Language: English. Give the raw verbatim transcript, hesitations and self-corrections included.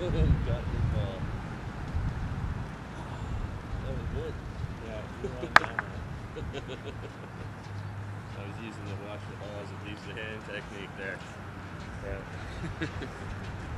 Got the ball. That was good. Yeah, you were on camera. I was using the wash the balls and use the hand technique there. Yeah.